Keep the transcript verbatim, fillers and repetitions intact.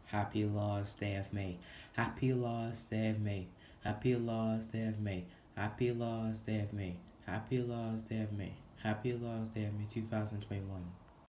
Happy last day of May. Happy last day of May. Happy last day of May. Happy last day of May. Happy last day of May. Happy last day of May two thousand twenty-one.